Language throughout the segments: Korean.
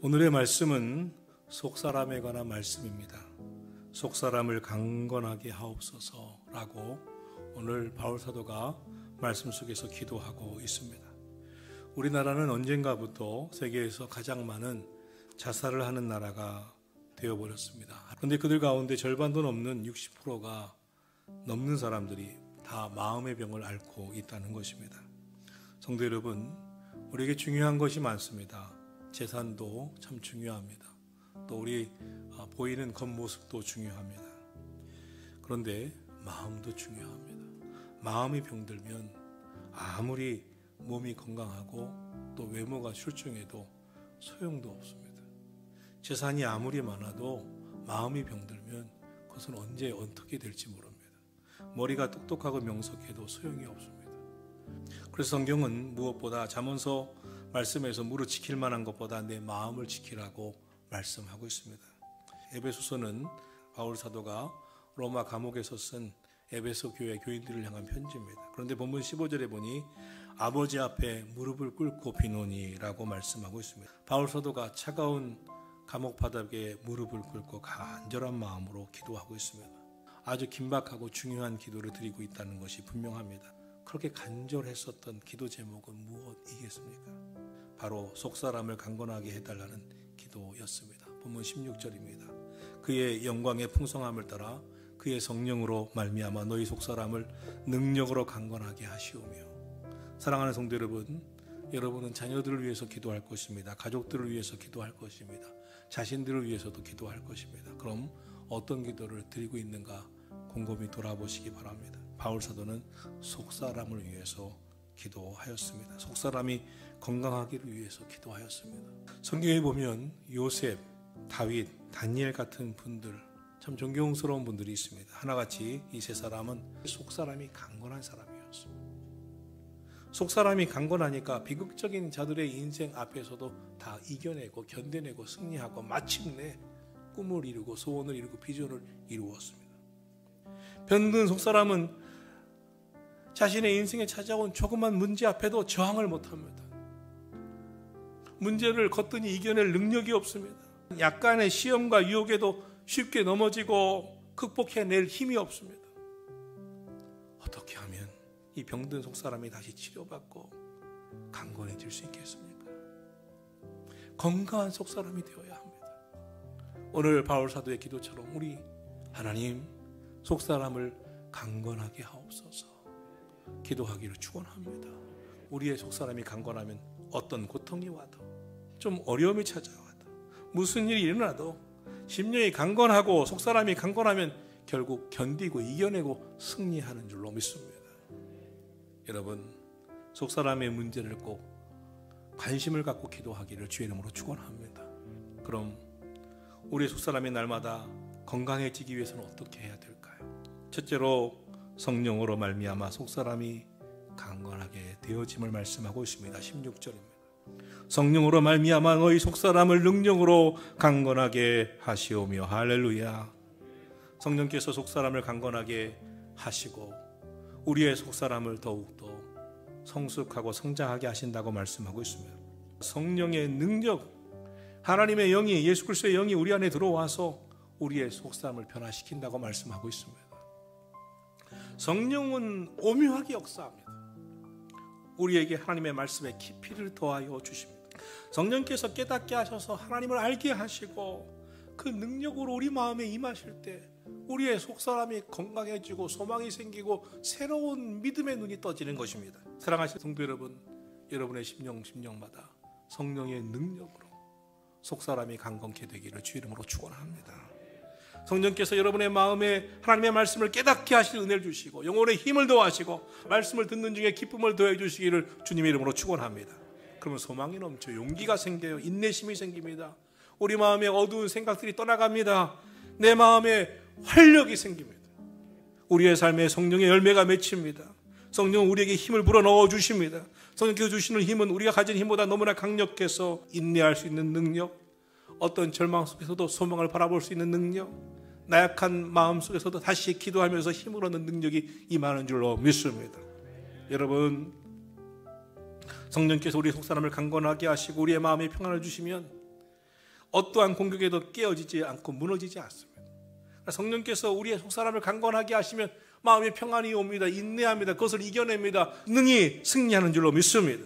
오늘의 말씀은 속사람에 관한 말씀입니다. 속사람을 강건하게 하옵소서라고 오늘 바울 사도가 말씀 속에서 기도하고 있습니다. 우리나라는 언젠가부터 세계에서 가장 많은 자살을 하는 나라가 되어버렸습니다. 그런데 그들 가운데 절반도 넘는 60%가 넘는 사람들이 다 마음의 병을 앓고 있다는 것입니다. 성도 여러분, 우리에게 중요한 것이 많습니다. 재산도 참 중요합니다. 또 우리 보이는 겉모습도 중요합니다. 그런데 마음도 중요합니다. 마음이 병들면 아무리 몸이 건강하고 또 외모가 출중해도 소용도 없습니다. 재산이 아무리 많아도 마음이 병들면 그것은 언제 어떻게 될지 모릅니다. 머리가 똑똑하고 명석해도 소용이 없습니다. 그래서 성경은 무엇보다 잠언서 말씀에서 무릇 지킬 만한 것보다 내 마음을 지키라고 말씀하고 있습니다. 에베소서는 바울 사도가 로마 감옥에서 쓴 에베소 교회 교인들을 향한 편지입니다. 그런데 본문 15절에 보니 아버지 앞에 무릎을 꿇고 비노니라고 말씀하고 있습니다. 바울 사도가 차가운 감옥 바닥에 무릎을 꿇고 간절한 마음으로 기도하고 있습니다. 아주 긴박하고 중요한 기도를 드리고 있다는 것이 분명합니다. 그렇게 간절했었던 기도 제목은 무엇이겠습니까? 바로 속사람을 강건하게 해달라는 기도였습니다. 본문 16절입니다. 그의 영광의 풍성함을 따라 그의 성령으로 말미암아 너희 속사람을 능력으로 강건하게 하시오며. 사랑하는 성도 여러분, 여러분은 자녀들을 위해서 기도할 것입니다. 가족들을 위해서 기도할 것입니다. 자신들을 위해서도 기도할 것입니다. 그럼 어떤 기도를 드리고 있는가 곰곰이 돌아보시기 바랍니다. 바울 사도는 속사람을 위해서 기도하였습니다. 속사람이 건강하기를 위해서 기도하였습니다. 성경에 보면 요셉, 다윗, 다니엘 같은 분들, 참 존경스러운 분들이 있습니다. 하나같이 이 세 사람은 속사람이 강건한 사람이었습니다. 속사람이 강건하니까 비극적인 자들의 인생 앞에서도 다 이겨내고 견뎌내고 승리하고 마침내 꿈을 이루고 소원을 이루고 비전을 이루었습니다. 병든 속사람은 자신의 인생에 찾아온 조그만 문제 앞에도 저항을 못합니다. 문제를 거뜬히 이겨낼 능력이 없습니다. 약간의 시험과 유혹에도 쉽게 넘어지고 극복해낼 힘이 없습니다. 어떻게 하면 이 병든 속사람이 다시 치료받고 강건해질 수 있겠습니까? 건강한 속사람이 되어야 합니다. 오늘 바울 사도의 기도처럼 우리 하나님 속사람을 강건하게 하옵소서 기도하기를 축원합니다. 우리의 속사람이 강건하면 어떤 고통이 와도 좀 어려움이 찾아와도 무슨 일이 일어나도 심령이 강건하고 속사람이 강건하면 결국 견디고 이겨내고 승리하는 줄로 믿습니다. 여러분, 속사람의 문제를 꼭 관심을 갖고 기도하기를 주의 이름으로 축원합니다. 그럼 우리의 속사람이 날마다 건강해지기 위해서는 어떻게 해야 될까요? 첫째로 성령으로 말미암아 속사람이 강건하게 되어짐을 말씀하고 있습니다. 16절입니다. 성령으로 말미암아 너희 속사람을 능력으로 강건하게 하시오며. 할렐루야. 성령께서 속사람을 강건하게 하시고 우리의 속사람을 더욱더 성숙하고 성장하게 하신다고 말씀하고 있습니다. 성령의 능력, 하나님의 영이, 예수 그리스도의 영이 우리 안에 들어와서 우리의 속사람을 변화시킨다고 말씀하고 있습니다. 성령은 오묘하게 역사합니다. 우리에게 하나님의 말씀에 깊이를 더하여 주십니다. 성령께서 깨닫게 하셔서 하나님을 알게 하시고 그 능력으로 우리 마음에 임하실 때 우리의 속사람이 건강해지고 소망이 생기고 새로운 믿음의 눈이 떠지는 것입니다. 사랑하시는 성도 여러분, 여러분의 심령마다 성령의 능력으로 속사람이 강건케 되기를 주 이름으로 축원합니다. 성령께서 여러분의 마음에 하나님의 말씀을 깨닫게 하실 은혜를 주시고 영혼의 힘을 더하시고 말씀을 듣는 중에 기쁨을 더해 주시기를 주님의 이름으로 축원합니다. 그러면 소망이 넘쳐 용기가 생겨요. 인내심이 생깁니다. 우리 마음에 어두운 생각들이 떠나갑니다. 내 마음에 활력이 생깁니다. 우리의 삶에 성령의 열매가 맺힙니다. 성령은 우리에게 힘을 불어넣어 주십니다. 성령께서 주시는 힘은 우리가 가진 힘보다 너무나 강력해서 인내할 수 있는 능력, 어떤 절망 속에서도 소망을 바라볼 수 있는 능력, 나약한 마음 속에서도 다시 기도하면서 힘을 얻는 능력이 임하는 줄로 믿습니다. 여러분, 성령께서 우리 속사람을 강건하게 하시고 우리의 마음에 평안을 주시면 어떠한 공격에도 깨어지지 않고 무너지지 않습니다. 성령께서 우리의 속사람을 강건하게 하시면 마음의 평안이 옵니다. 인내합니다. 그것을 이겨냅니다. 능히 승리하는 줄로 믿습니다.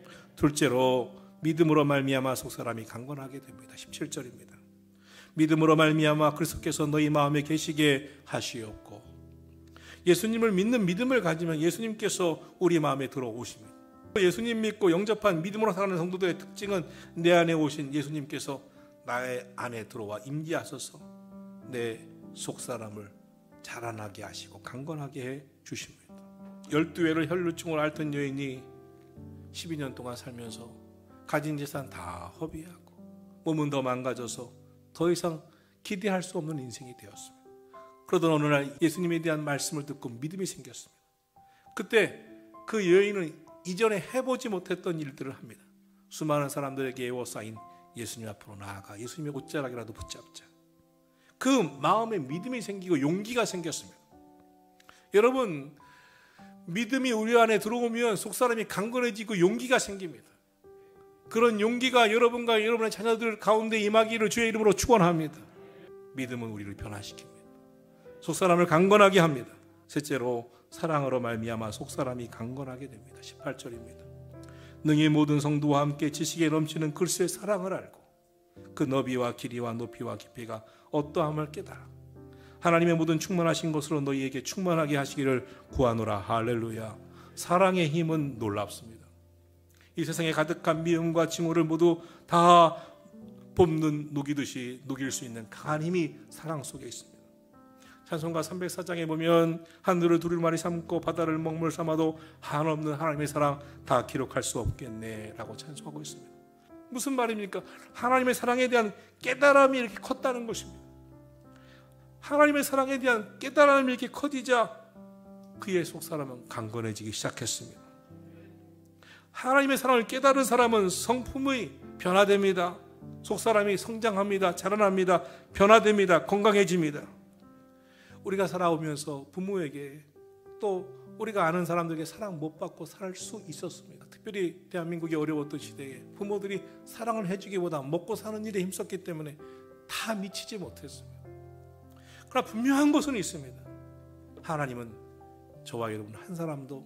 둘째로 믿음으로 말미암아 속사람이 강건하게 됩니다. 17절입니다. 믿음으로 말미암아 그리스도께서 너희 마음에 계시게 하시옵고. 예수님을 믿는 믿음을 가지면 예수님께서 우리 마음에 들어오십니다. 예수님 믿고 영접한 믿음으로 살아가는 성도들의 특징은 내 안에 오신 예수님께서 나의 안에 들어와 임재하셔서 내 속사람을 자라나게 하시고 강건하게 해 주십니다. 12회를 혈루증으로 앓던 여인이 12년 동안 살면서 가진 재산 다 허비하고 몸은 더 망가져서 더 이상 기대할 수 없는 인생이 되었습니다. 그러던 어느 날 예수님에 대한 말씀을 듣고 믿음이 생겼습니다. 그때 그 여인은 이전에 해보지 못했던 일들을 합니다. 수많은 사람들에게 에워싸인 예수님 앞으로 나아가 예수님의 옷자락이라도 붙잡자. 그 마음에 믿음이 생기고 용기가 생겼습니다. 여러분, 믿음이 우리 안에 들어오면 속사람이 강건해지고 용기가 생깁니다. 그런 용기가 여러분과 여러분의 자녀들 가운데 임하기를 주의 이름으로 축원합니다. 믿음은 우리를 변화시킵니다. 속사람을 강건하게 합니다. 셋째로 사랑으로 말미암아 속사람이 강건하게 됩니다. 18절입니다. 능히 모든 성도와 함께 지식에 넘치는 그리스도의 사랑을 알고 그 너비와 길이와 높이와 깊이가 어떠함을 깨달아 하나님의 모든 충만하신 것으로 너희에게 충만하게 하시기를 구하노라. 할렐루야. 사랑의 힘은 놀랍습니다. 이 세상에 가득한 미움과 증오를 모두 다 볶는 녹이듯이 녹일 수 있는 강한 힘이 사랑 속에 있습니다. 찬송가 304장에 보면 하늘을 두루마리 삼고 바다를 먹물 삼아도 한없는 하나님의 사랑 다 기록할 수 없겠네 라고 찬송하고 있습니다. 무슨 말입니까? 하나님의 사랑에 대한 깨달음이 이렇게 컸다는 것입니다. 하나님의 사랑에 대한 깨달음이 이렇게 커지자 그의 속사람은 강건해지기 시작했습니다. 하나님의 사랑을 깨달은 사람은 성품이 변화됩니다. 속사람이 성장합니다. 자라납니다. 변화됩니다. 건강해집니다. 우리가 살아오면서 부모에게 또 우리가 아는 사람들에게 사랑 못 받고 살 수 있었습니다. 특별히 대한민국이 어려웠던 시대에 부모들이 사랑을 해주기보다 먹고 사는 일에 힘썼기 때문에 다 미치지 못했습니다. 그러나 분명한 것은 있습니다. 하나님은 저와 여러분 한 사람도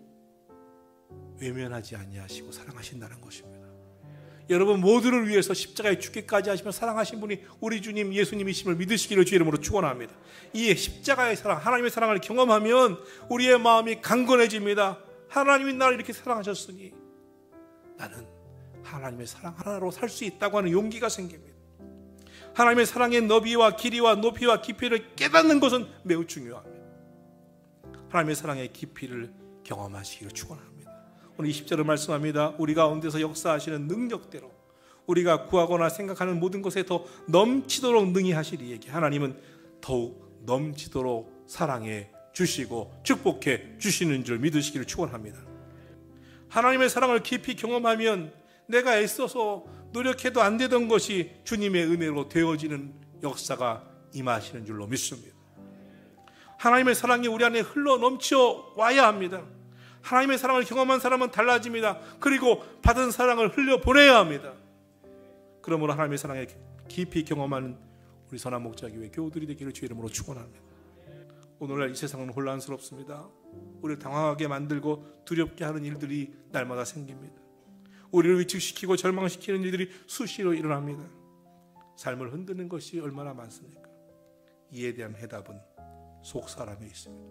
외면하지 아니하시고 사랑하신다는 것입니다. 여러분 모두를 위해서 십자가에 죽기까지 하시며 사랑하신 분이 우리 주님 예수님이심을 믿으시기를 주의 이름으로 축원합니다. 이 십자가의 사랑, 하나님의 사랑을 경험하면 우리의 마음이 강건해집니다. 하나님이 나를 이렇게 사랑하셨으니 나는 하나님의 사랑 하나로 살 수 있다고 하는 용기가 생깁니다. 하나님의 사랑의 너비와 길이와 높이와 깊이를 깨닫는 것은 매우 중요합니다. 하나님의 사랑의 깊이를 경험하시기를 축원합니다. 오늘 20절을 말씀합니다. 우리 가운데서 역사하시는 능력대로 우리가 구하거나 생각하는 모든 것에 더 넘치도록 능히 하시리에게 하나님은 더욱 넘치도록 사랑해 주시고 축복해 주시는 줄 믿으시기를 축원합니다. 하나님의 사랑을 깊이 경험하면 내가 애써서 노력해도 안 되던 것이 주님의 은혜로 되어지는 역사가 임하시는 줄로 믿습니다. 하나님의 사랑이 우리 안에 흘러 넘쳐 와야 합니다. 하나님의 사랑을 경험한 사람은 달라집니다. 그리고 받은 사랑을 흘려보내야 합니다. 그러므로 하나님의 사랑을 깊이 경험하는 우리 선한 목자교회 교우들이 되기를 주의 이름으로 축원합니다. 오늘날 이 세상은 혼란스럽습니다. 우리를 당황하게 만들고 두렵게 하는 일들이 날마다 생깁니다. 우리를 위축시키고 절망시키는 일들이 수시로 일어납니다. 삶을 흔드는 것이 얼마나 많습니까? 이에 대한 해답은 속사람에 있습니다.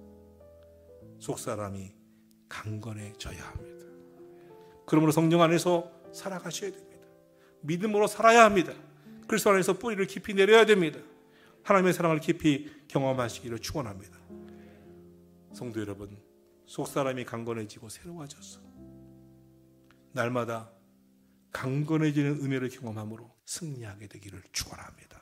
속사람이 강건해져야 합니다. 그러므로 성령 안에서 살아가셔야 됩니다. 믿음으로 살아야 합니다. 그리스도 안에서 뿌리를 깊이 내려야 됩니다. 하나님의 사랑을 깊이 경험하시기를 축원합니다. 성도 여러분, 속사람이 강건해지고 새로워져서 날마다 강건해지는 은혜를 경험함으로 승리하게 되기를 축원합니다.